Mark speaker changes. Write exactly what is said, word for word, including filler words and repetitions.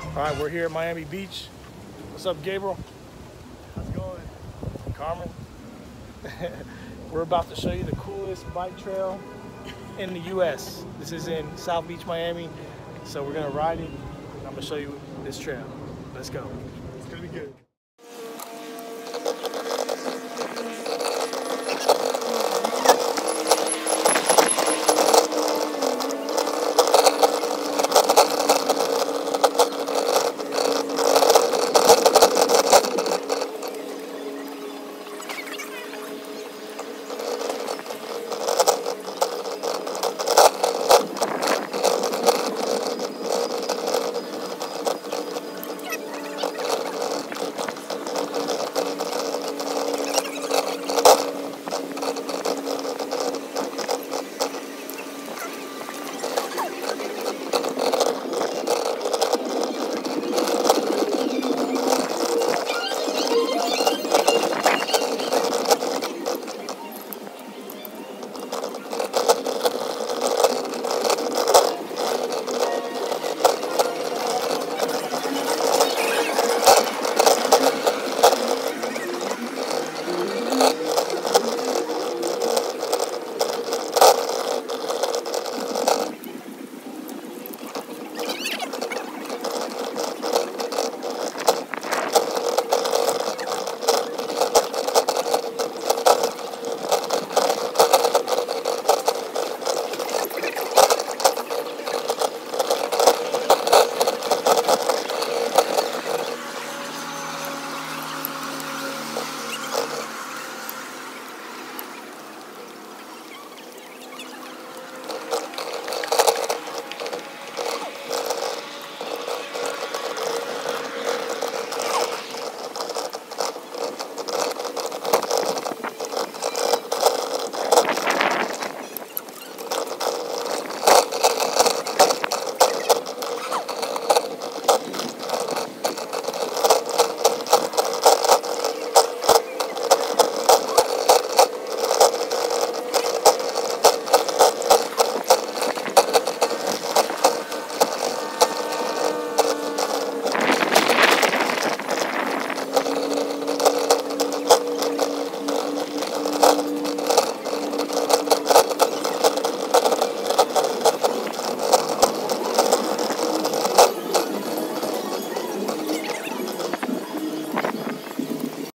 Speaker 1: All right, we're here at Miami Beach. What's up, Gabriel?
Speaker 2: How's it going?
Speaker 1: Carmen. We're about to show you the coolest bike trail in the U S This is in South Beach, Miami. So we're gonna ride it. I'm gonna show you this trail. Let's go.
Speaker 2: It's gonna be good.